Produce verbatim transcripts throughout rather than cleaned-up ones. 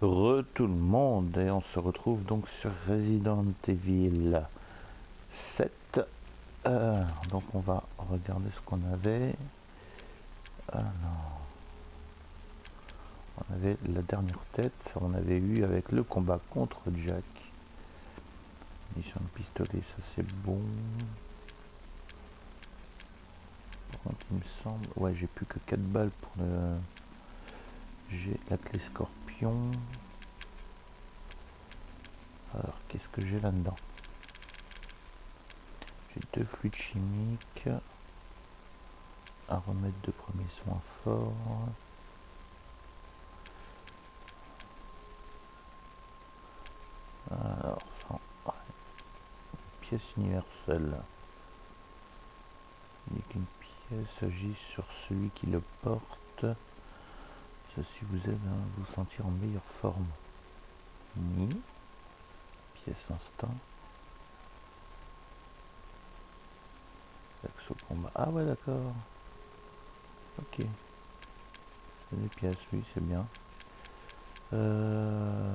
Re tout le monde, et on se retrouve donc sur Resident Evil sept. Euh, donc on va regarder ce qu'on avait. Alors, on avait la dernière tête, on avait eu avec le combat contre Jack. Mission de pistolet, ça c'est bon. Par contre il me semble, ouais j'ai plus que quatre balles pour le... J'ai la clé scorpion. Alors qu'est-ce que j'ai là-dedans? J'ai deux fluides chimiques. À remettre de premiers soins forts. Alors, ça, ouais. Pièce universelle. Il n'y a qu'une pièce agit sur celui qui le porte. Ceci vous aide à vous sentir en meilleure forme. Oui. Pièce instinct. Axe au combat. Ah ouais d'accord. Ok. C'est des pièces, oui c'est bien. Euh...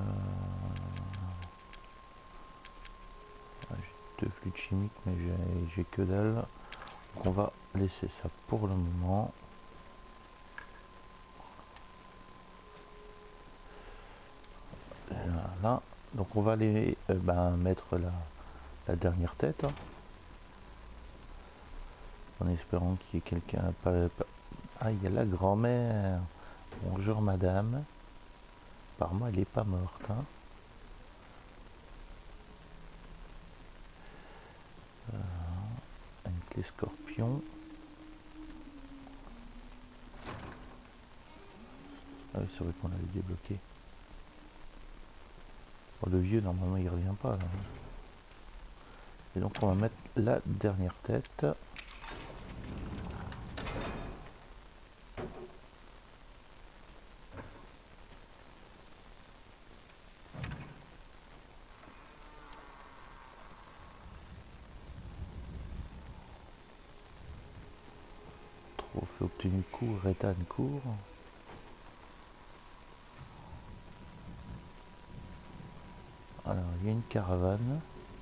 J'ai deux fluides chimiques mais j'ai que dalle. Donc on va laisser ça pour le moment. Voilà. Donc on va aller euh, ben, mettre la, la dernière tête. Hein. En espérant qu'il y ait quelqu'un. Pas, pas... Ah il y a la grand-mère. Bonjour madame. Apparemment elle est pas morte. Hein. Euh, une clé scorpion. Ah oui c'est vrai qu'on l'avait débloqué. Bon, le vieux normalement il revient pas là. Et donc on va mettre la dernière tête. Trophée obtenu court, Ethan court. Alors il y a une caravane.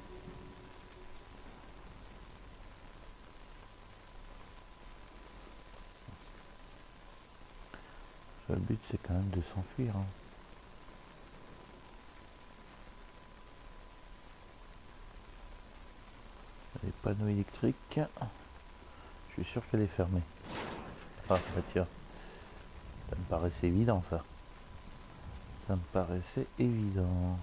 Le but c'est quand même de s'enfuir. Hein. Les panneaux électriques. Je suis sûr qu'elle est fermée. Ah bah tiens. Ça me paraissait évident ça. Ça me paraissait évident.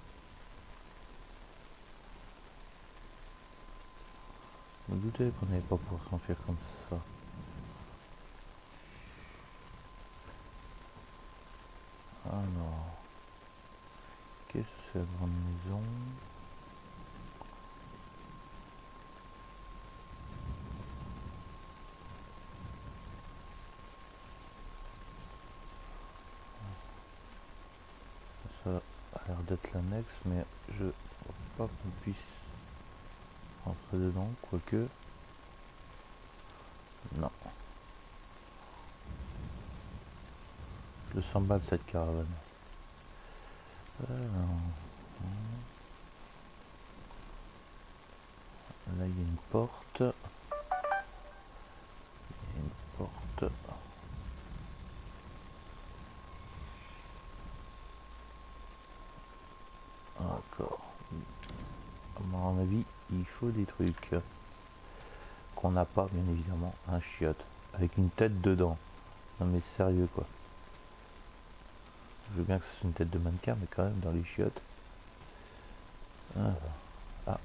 Je me doutais qu'on n'allait pas pouvoir s'enfuir comme ça. Alors. Qu'est-ce que c'est la grande maison? Ça a l'air d'être l'annexe, mais je vois pas qu'on puisse rentrer dedans, quoique. Non. Je sens mal cette caravane. Alors, là il y a une porte. Il y a une porte. D'accord. À mon avis, il faut des trucs qu'on n'a pas, bien évidemment. Un chiotte avec une tête dedans. Non mais sérieux quoi. Je veux bien que ce soit une tête de mannequin, mais quand même dans les chiottes. Ah. Ah.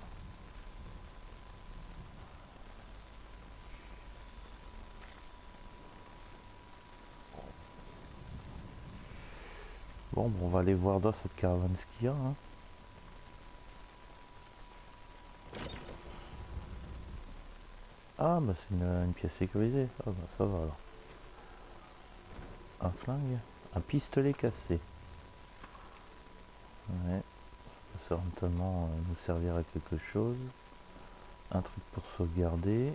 Bon, bon, on va aller voir dans cette caravane ce qu'il y a. Hein. Ah bah c'est une, une pièce sécurisée. Ah bah ça va alors. Un flingue. Un pistolet cassé. Ouais. Ça va certainement nous servir à quelque chose. Un truc pour sauvegarder.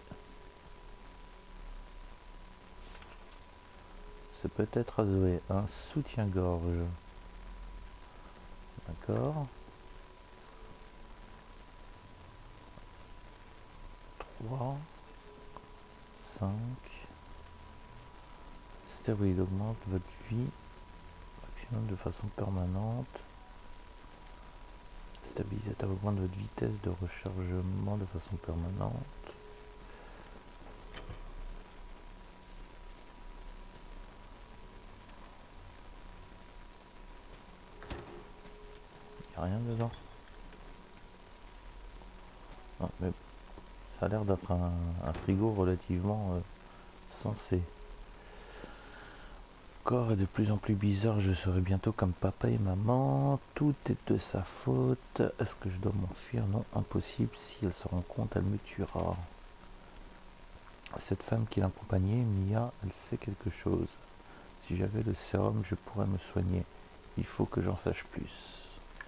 C'est peut-être à Zoé. Un soutien-gorge. d'accord. trois, cinq. Stéroïde augmente votre vie maximum de façon permanente. Stabilisateur augmente votre vitesse de rechargement de façon permanente. Il n'y a rien dedans. Ah, mais ça a l'air d'être un, un frigo relativement euh, sensé. Corps est de plus en plus bizarre, je serai bientôt comme papa et maman, tout est de sa faute, est-ce que je dois m'enfuir? Non, impossible, si elle se rend compte, elle me tuera. Cette femme qui l'accompagnait, Mia, elle sait quelque chose. Si j'avais le sérum, je pourrais me soigner, il faut que j'en sache plus.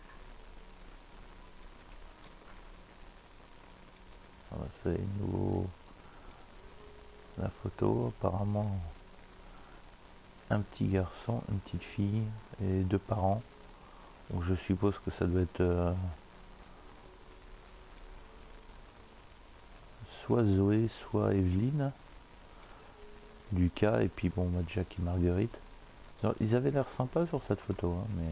Ah bah c'est nouveau, la photo, apparemment un petit garçon, une petite fille et deux parents. Donc je suppose que ça doit être euh, soit Zoé, soit Evelyne, Lucas et puis bon, bah, Jack et Marguerite. Ils avaient l'air sympas sur cette photo, hein, mais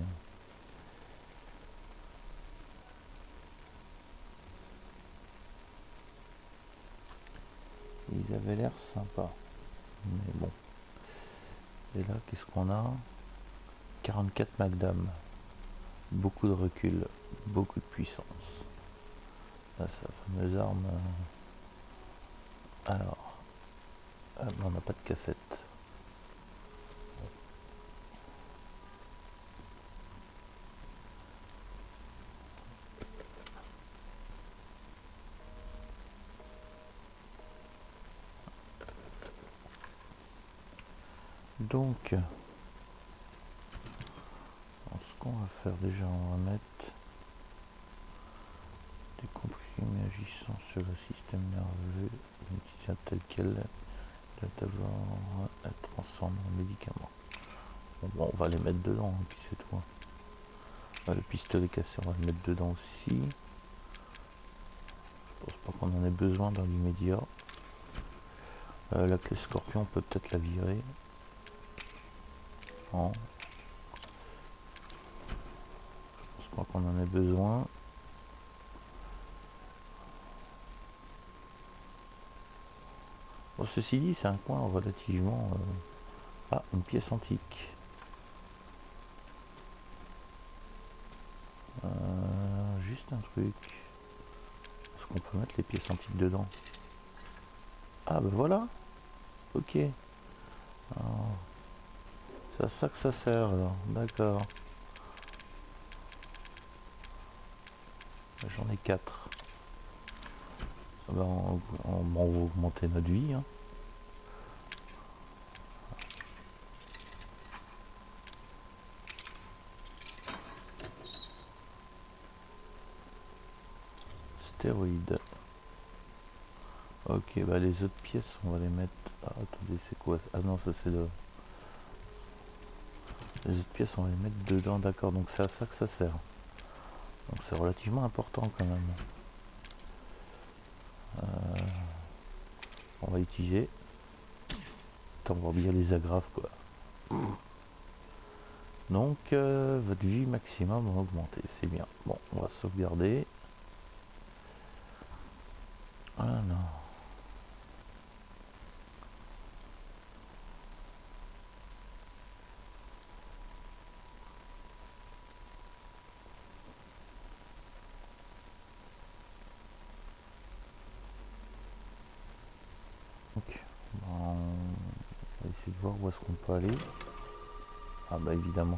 ils avaient l'air sympas. Mais bon. Et là, qu'est-ce qu'on a? quarante-quatre Magnum. Beaucoup de recul, beaucoup de puissance. Là, c'est la fameuse arme. Alors, euh, on n'a pas de cassette. Donc, ce qu'on va faire déjà, on va mettre des comprimés agissant sur le système nerveux, une telle qu'elle doit d'abord être transformée en médicament. Bon, bon, on va les mettre dedans, hein, puis c'est tout. Hein. Ah, le pistolet cassé, on va le mettre dedans aussi. Je pense pas qu'on en ait besoin dans l'immédiat. Euh, la clé scorpion, on peut peut-être la virer. Non. Je pense pas qu'on en ait besoin. Bon, ceci dit, c'est un coin relativement... Euh... Ah, une pièce antique. Euh, juste un truc. Est-ce qu'on peut mettre les pièces antiques dedans? Ah, ben voilà. Ok. C'est à ça que ça sert, alors. D'accord. J'en ai quatre. Ah ben, on, on, on va augmenter notre vie. Hein. Stéroïdes. Ok, bah les autres pièces, on va les mettre... Ah, attendez, c'est quoi? Ah non, ça c'est le... Les autres pièces, on va les mettre dedans, d'accord. Donc c'est à ça que ça sert. Donc c'est relativement important quand même. Euh, on va utiliser. Tant voir bien les agrafes, quoi. Donc, euh, votre vie maximum va augmenter, c'est bien. Bon, on va sauvegarder. Ah non. Donc, on va essayer de voir où est-ce qu'on peut aller. Ah bah évidemment.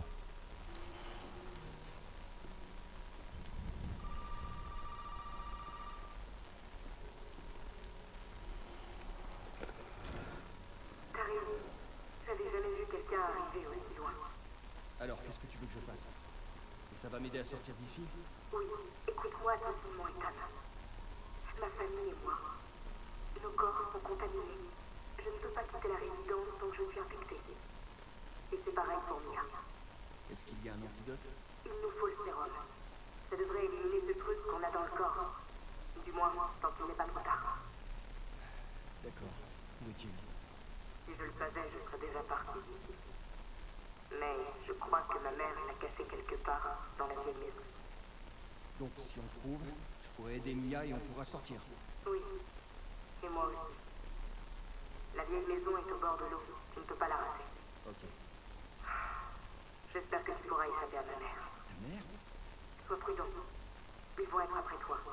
J'avais jamais vu quelqu'un arriver aussi loin. Alors, qu'est-ce que tu veux que je fasse? Et ça va m'aider à sortir d'ici? Oui, écoute-moi attentivement, Ethan. Ma famille et moi, nos corps sont contaminés. Je ne peux pas quitter la résidence tant que je suis infecté. Et c'est pareil pour Mia. Est-ce qu'il y a un antidote? Il nous faut le sérum. Ça devrait éliminer ce truc qu'on a dans le corps. Du moins, tant qu'il n'est pas trop tard. D'accord. Où est-il? Si je le savais, je serais déjà parti. Mais je crois que ma mère l'a caché quelque part dans la vieille maison. Donc si on trouve, je pourrais aider Mia et on pourra sortir. Oui. Et moi aussi. La vieille maison est au bord de l'eau. Tu ne peux pas l'arracher. Ok. J'espère que tu pourras échapper à ma mère. Ta mère? Sois prudent. Ils vont être après toi.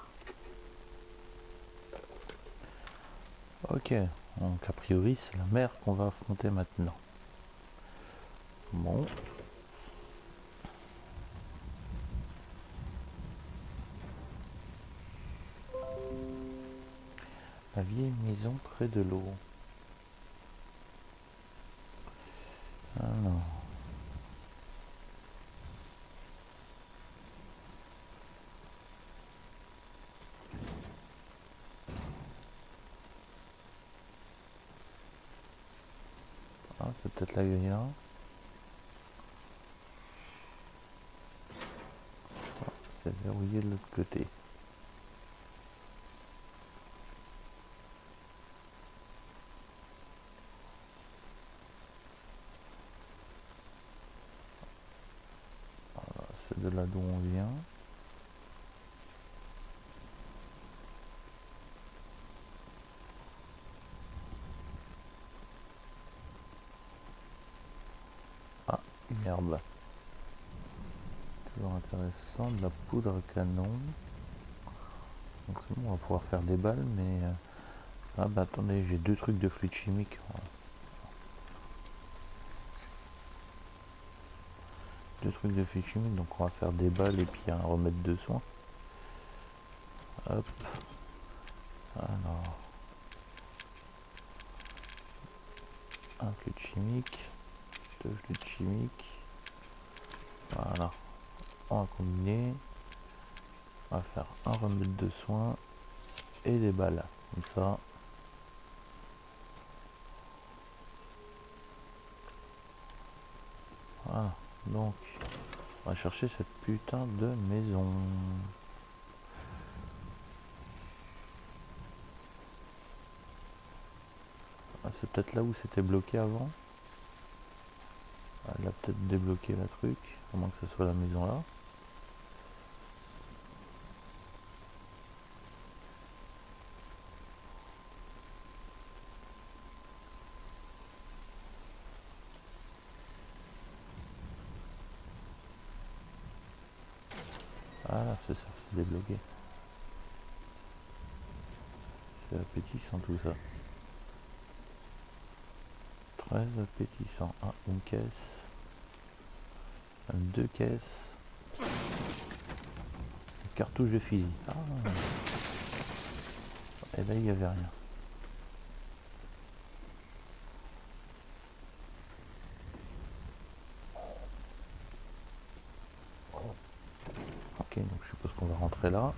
Ok, donc a priori c'est la mer qu'on va affronter maintenant. Bon. La vieille maison près de l'eau. Alors. Ah, c'est peut-être la gueule. Ah, c'est verrouillé de l'autre côté. C'est de là d'où on vient. Ah, merde. Toujours intéressant, de la poudre à canon. Donc c'est bon, on va pouvoir faire des balles, mais... euh, Ah bah attendez, j'ai deux trucs de fluide chimique. Deux trucs de fluide chimique, donc on va faire des balles et puis un remède de soin. Hop. Alors. Un fluide chimique. Deux fluides chimiques. Voilà. On va combiner. On va faire un remède de soin et des balles. Comme ça. Voilà. Donc, on va chercher cette putain de maison. Ah, c'est peut-être là où c'était bloqué avant. Elle a peut-être débloqué le truc, à moins que ce soit la maison là. Ah, c'est ça, c'est débloqué. C'est appétissant tout ça. Très appétissant. Ah, une caisse. Deux caisses. Une cartouche de fusil. Ah. Et là, il n'y avait rien. Ok, donc je suppose qu'on va rentrer là.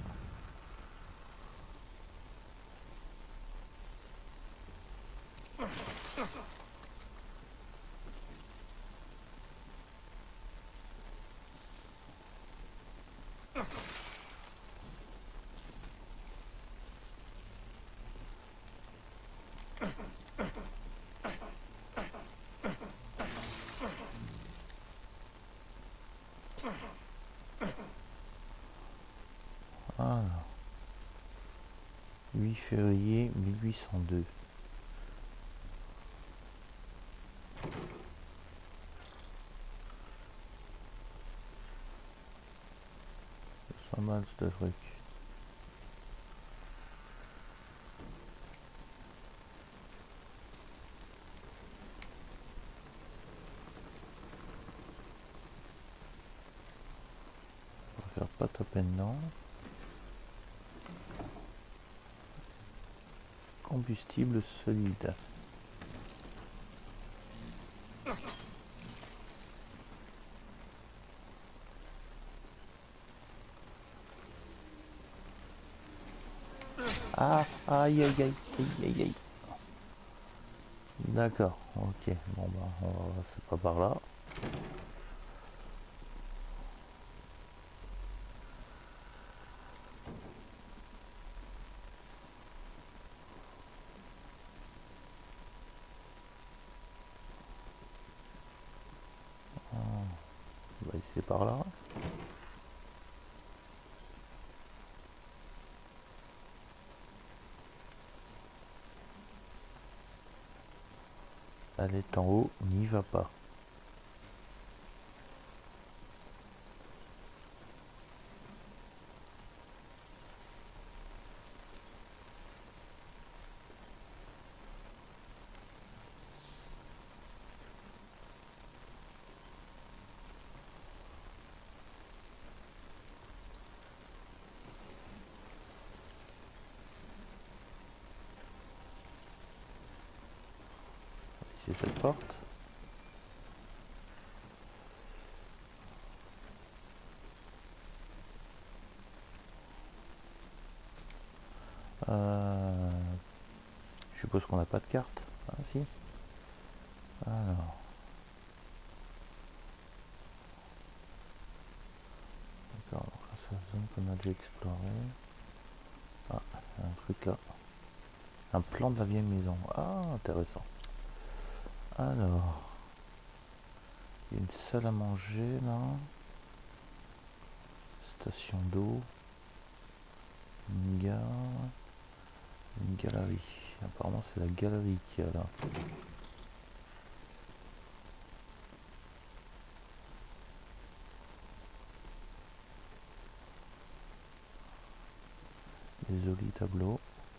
Ah. huit février mille huit cent deux. C'est pas mal ce truc. On va faire pas taper dedans. Combustible solide. Ah, aïe aïe aïe aïe aïe aïe. D'accord, ok, bon bah on va, c'est pas par là. c'est par là. Elle est en haut, n'y va pas. C'est cette porte. Euh, je suppose qu'on n'a pas de carte. Ah si. Alors. D'accord, donc là c'est la zone qu'on a déjà explorée. Ah, un truc là. Un plan de la vieille maison. Ah, intéressant. Alors. Il y a une salle à manger là. Station d'eau. Une gare. Une galerie. Apparemment c'est la galerie qu'il y a là. Des jolis tableaux.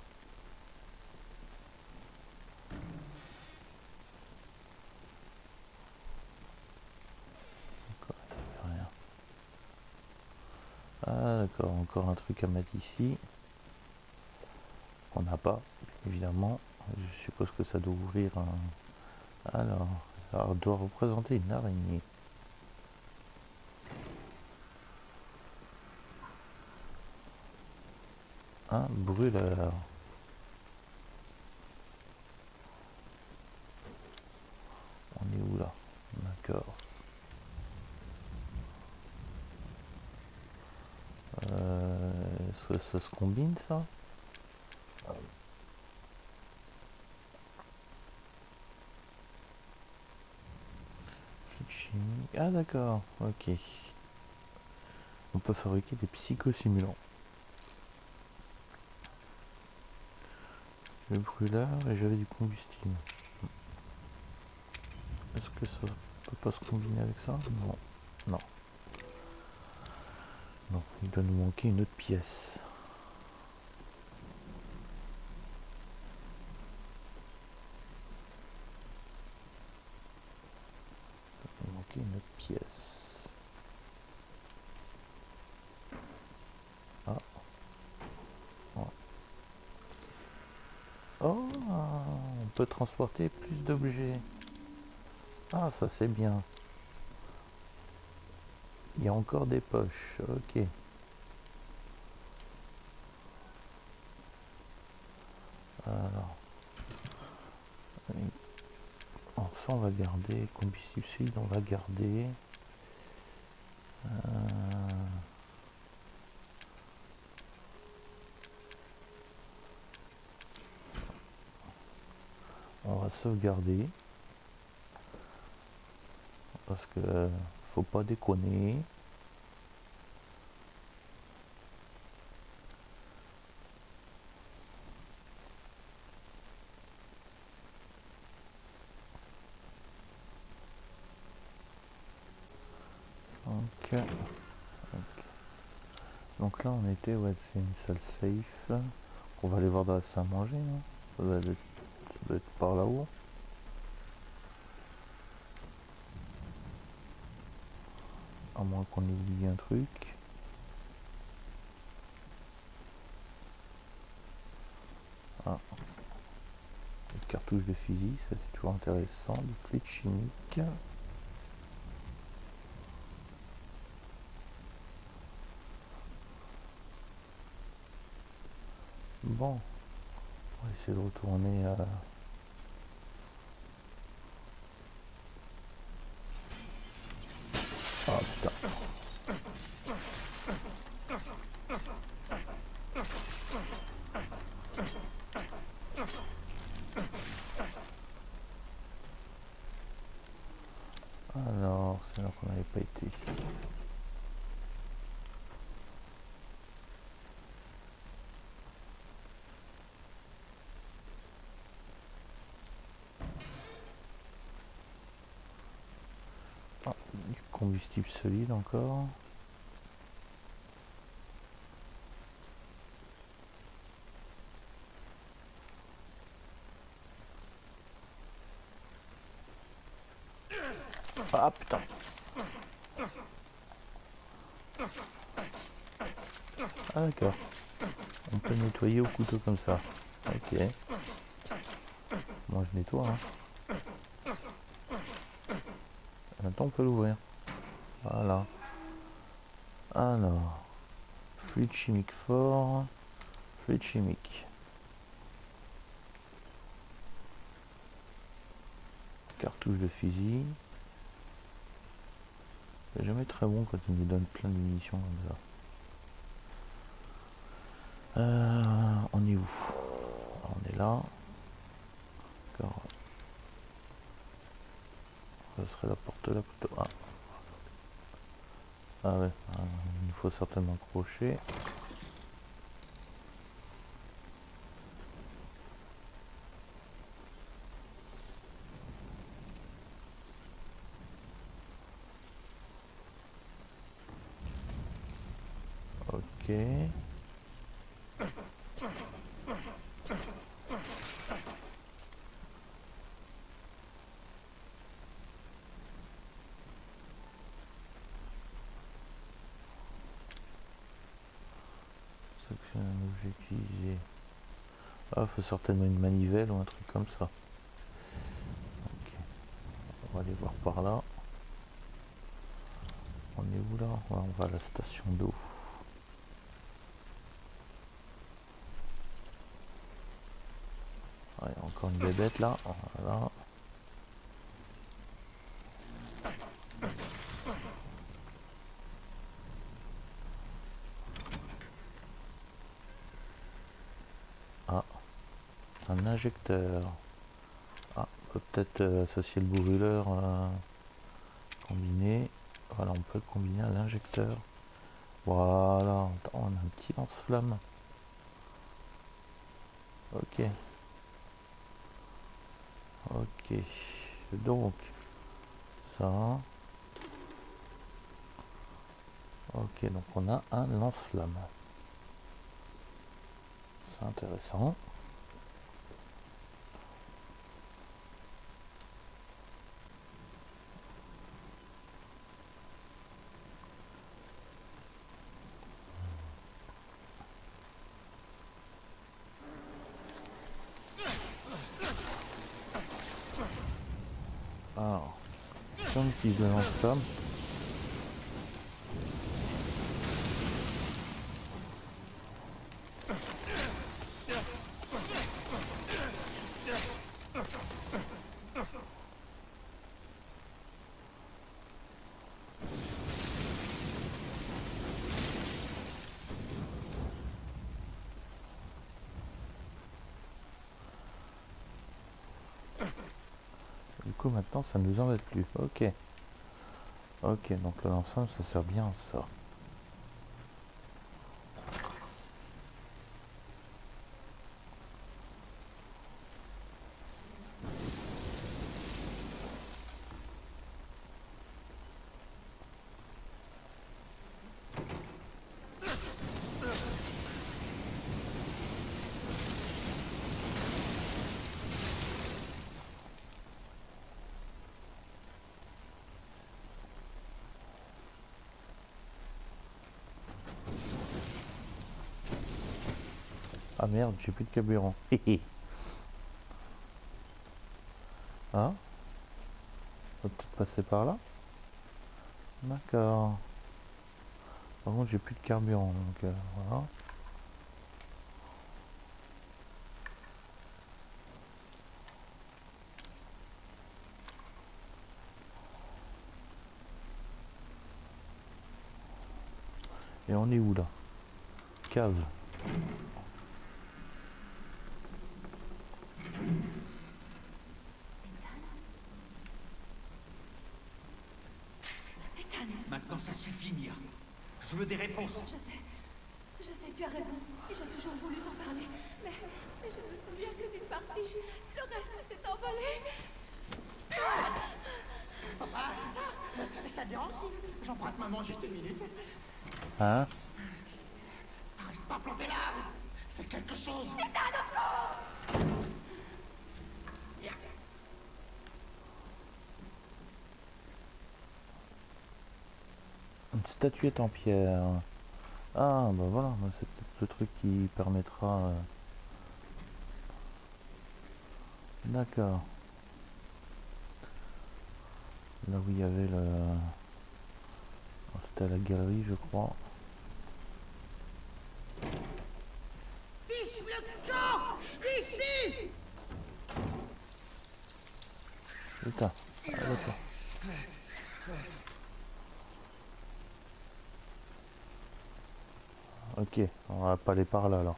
D'accord, rien. Ah d'accord, encore un truc à mettre ici. On n'a pas, évidemment. Je suppose que ça doit ouvrir un... Alors, ça doit représenter une araignée. Un brûleur. On est où là? D'accord. Euh, ça, ça se combine ça? Chimique. Ah d'accord, ok. On peut fabriquer des psychosimulants. Le brûleur et j'avais du combustible. Est-ce que ça peut pas se combiner avec ça? Non. Non. Non, il doit nous manquer une autre pièce. Il doit manquer une autre pièce. Ah. Oh. Oh, on peut transporter plus d'objets. Ah, ça c'est bien. Il y a encore des poches, ok. Alors, enfin, on va garder, combustible solide, on va garder. Euh... On va sauvegarder. Parce que faut pas déconner. Donc, okay. Donc là on était, ouais, c'est une salle safe. On va aller voir dans la salle à manger, non? Ça doit être, ça doit être par là-haut. À moins qu'on ait oublié un truc. Ah. Une cartouche de fusil, ça c'est toujours intéressant. Du fluide chimique. Bon. On va essayer de retourner à... Ah putain. Alors, c'est là qu'on n'avait pas été. Du combustible solide encore. Ah putain. Ah d'accord. On peut nettoyer au couteau comme ça. Ok. Moi je nettoie. Hein. Maintenant on peut l'ouvrir. Voilà. Alors. Fluide chimique fort. Fluide chimique. Cartouche de fusil. C'est jamais très bon quand il nous donne plein de munitions comme ça. Euh, on est où? On est là. D'accord. Ça serait la porte là plutôt. Ah, ah ouais, ah, il faut certainement crocher. Ok. C'est un objet utilisé. Ah, faut certainement une manivelle ou un truc comme ça. Ok. On va aller voir par là. On est où là? Ouais, on va à la station d'eau. Ouais, encore une bébête là. Voilà. Ah, un injecteur. Ah, on peut peut-être euh, associer le brûleur euh, combiné. Voilà, on peut le combiner à l'injecteur. Voilà, on a un petit lance-flamme. Ok. Ok. Donc, ça. Ok, donc on a un lance-flamme. C'est intéressant. Alors, si on utilise le lance-flamme, du coup maintenant ça ne nous embête plus. Ok. Ok, donc le lance-flamme ça sert bien à ça. Ah merde, j'ai plus de carburant. Ah, on va peut-être passer par là. D'accord. Par contre, j'ai plus de carburant, donc euh, voilà. Et on est où là? Cave. Maintenant ça suffit, Mia. Je veux des réponses. Je sais. Je sais, tu as raison. Et j'ai toujours voulu t'en parler. Mais, mais je ne me souviens que d'une partie. Le reste s'est envolé. Papa, c'est ça? Ça te dérange si j'emprunte maman juste une minute? Hein? Reste pas planté là! Fais quelque chose! Merde! Une statuette en pierre. Ah bah voilà, c'est peut-être le truc qui permettra... euh, D'accord. Là où il y avait le... C'était à la galerie, je crois. Fiche le camp! Ici! Putain. Ah, d'accord. Ok, on va pas aller par là alors.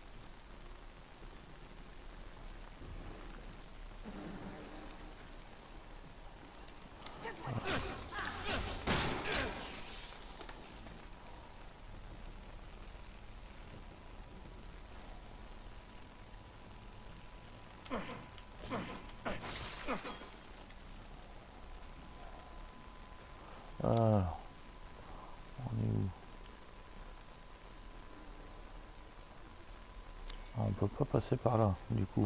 Ah, on est où? Ah, on peut pas passer par là, du coup.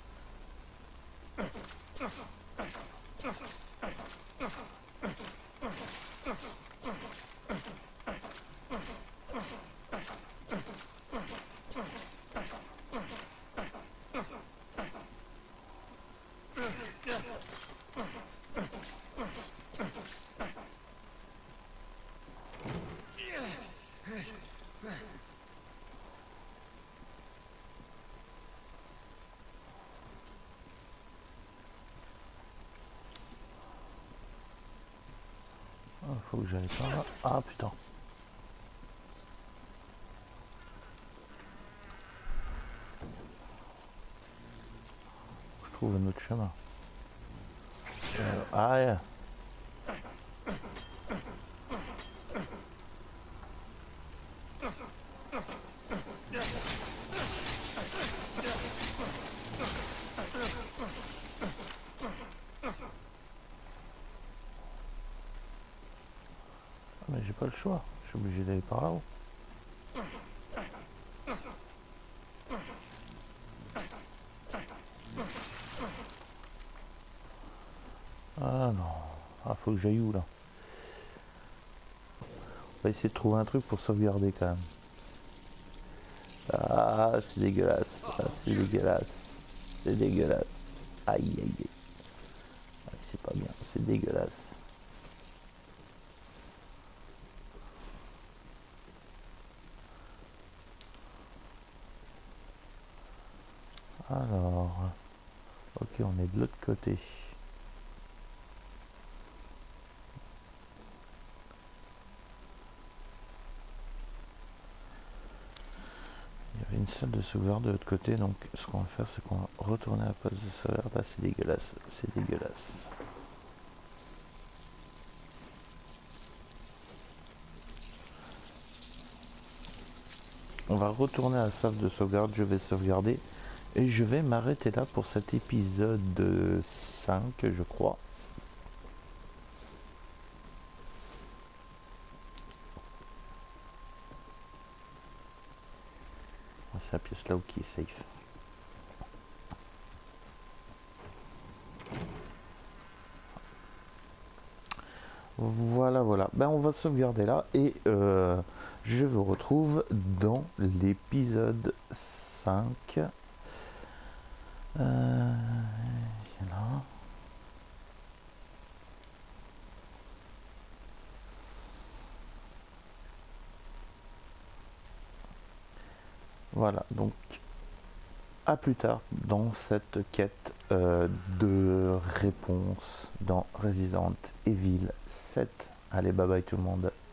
Ah, faut que j'aille par là. Ah putain. Je trouve un autre chemin. Euh, ah ouais. Ah, mais j'ai pas le choix. Je suis obligé d'aller par là-haut. Ah non. Ah, faut que j'aille où là? On va essayer de trouver un truc pour sauvegarder quand même. Ah, c'est dégueulasse. Ah, c'est dégueulasse. C'est dégueulasse. Aïe aïe aïe. Ah, c'est pas bien. C'est dégueulasse. Alors. Ok, on est de l'autre côté. Il y avait une salle de sauvegarde de l'autre côté, donc ce qu'on va faire, c'est qu'on va retourner à la place de sauvegarde. Là, c'est dégueulasse, c'est dégueulasse. On va retourner à la salle de sauvegarde, je vais sauvegarder et je vais m'arrêter là pour cet épisode cinq, je crois. C'est la pièce là où qui est safe. Voilà, voilà. Ben, on va sauvegarder là et euh, je vous retrouve dans l'épisode cinq. Euh, il y en a. Voilà, donc à plus tard dans cette quête euh, de réponse dans Resident Evil sept. Allez, bye bye tout le monde.